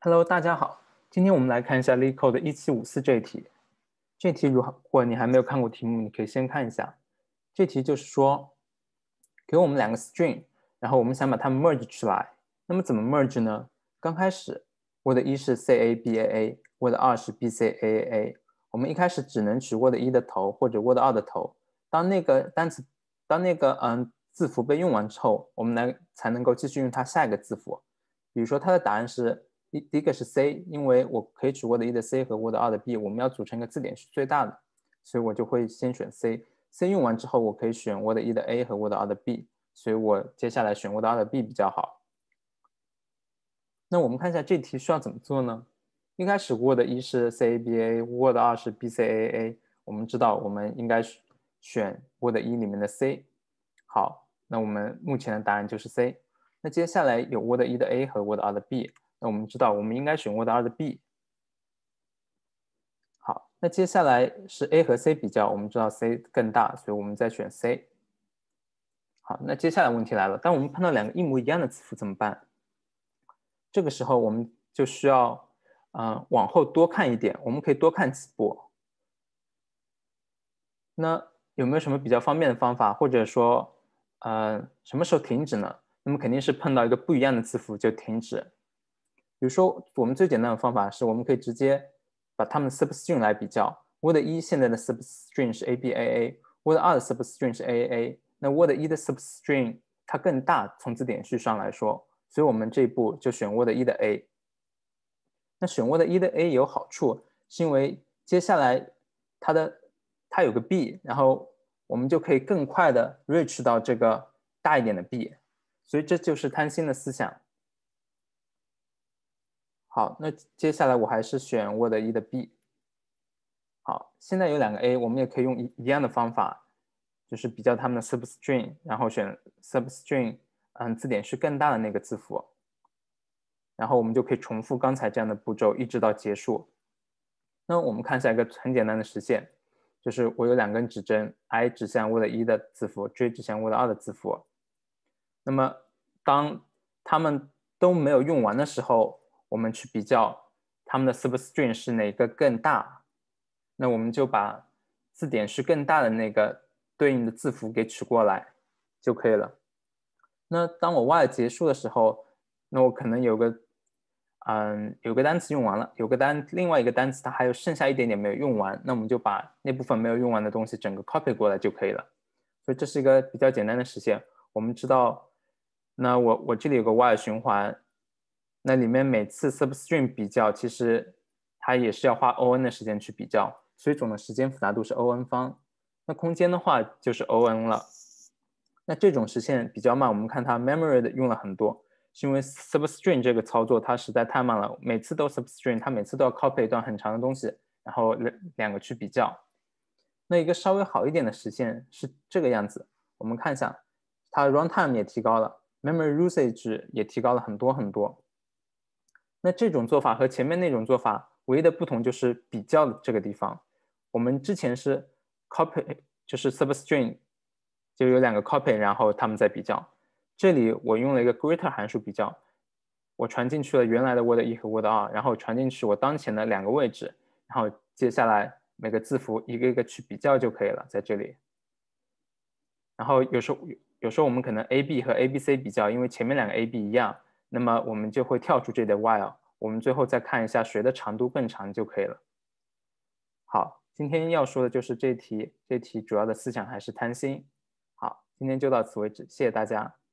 Hello，大家好。今天我们来看一下 LeetCode 1754这一题。这题如果你还没有看过题目，你可以先看一下。这题就是说，给我们两个 string，然后我们想把它们 merge 出来。那么怎么 merge 呢？刚开始，word 一是 CABAA，word 二是 BCAAA。我们一开始只能取 word 一的头或者 word 二的头。当那个字符被用完之后，我们才能够继续用它下一个字符。比如说它的答案是第一个是 C， 因为我可以取 word 一的 C 和 word 二的 B， 我们要组成一个字典是最大的，所以我就会先选 C。C 用完之后，我可以选 word 一的 A 和 word 二的 B， 所以我接下来选 word 二的 B 比较好。那我们看一下这题需要怎么做呢？一开始 word 一是 CABA，word 二是 BCAA， 我们知道我们应该选 word 一里面的 C。好，那我们目前的答案就是 C。那接下来有 word 一的 A 和 word 二的 B， 那我们知道我们应该选 word 二的 B。好，那接下来是 A 和 C 比较，我们知道 C 更大，所以我们再选 C。好，那接下来问题来了，当我们碰到两个一模一样的字符怎么办？这个时候我们就需要往后多看一点，我们可以多看几步。那有没有什么比较方便的方法，或者说什么时候停止呢？那么肯定是碰到一个不一样的字符就停止。比如说我们最简单的方法是我们可以直接把它们的 substring 来比较。word 一现在的 substring 是 ABAA，word 二的 substring 是 AAA， 那 word 一的 substring 它更大，从字典序上来说，所以我们这一步就选 word 一的 A。那选 word 一的 A 有好处，是因为接下来它有个 B， 然后我们就可以更快的 reach 到这个大一点的 B， 所以这就是贪心的思想。好，那接下来我还是选 word 一的 B。好，现在有两个 A， 我们也可以用一样的方法，就是比较它们的 substring， 然后选 substring， 字典序更大的那个字符，然后我们就可以重复刚才这样的步骤，一直到结束。那我们看一下一个很简单的实现，就是我有两根指针 ，i 指向 word 一的字符 ，j 指向 word 二的字符。那么当它们都没有用完的时候，我们去比较它们的 substring 是哪个更大，那我们就把字典是更大的那个对应的字符给取过来就可以了。那当我 while 结束的时候，那我可能有个单词用完了，另外一个单词它还有剩下一点点没有用完，那我们就把那部分没有用完的东西整个 copy 过来就可以了。所以这是一个比较简单的实现。我们知道，那我这里有个 while 循环，那里面每次 substring 比较，其实它也是要花 on 的时间去比较，所以总的时间复杂度是 on 方。那空间的话就是 on 了。那这种实现比较慢，我们看它 memory 的用了很多，是因为 substring 这个操作它实在太慢了，每次都 substring， 它每次都要 copy 一段很长的东西，然后两个去比较。那一个稍微好一点的实现是这个样子，我们看一下，它 runtime 也提高了 ，memory usage 也提高了很多很多。那这种做法和前面那种做法唯一的不同就是比较的这个地方，我们之前是 copy， 就是 substring 就有两个 copy， 然后他们在比较。这里我用了一个 greater 函数比较，我传进去了原来的 word 一和 word 二，然后传进去我当前的两个位置，然后接下来每个字符一个一个去比较就可以了，在这里。然后有时候我们可能 AB 和 ABC 比较，因为前面两个 AB 一样，那么我们就会跳出这里的 while， 我们最后再看一下谁的长度更长就可以了。好，今天要说的就是这题主要的思想还是贪心。好，今天就到此为止，谢谢大家。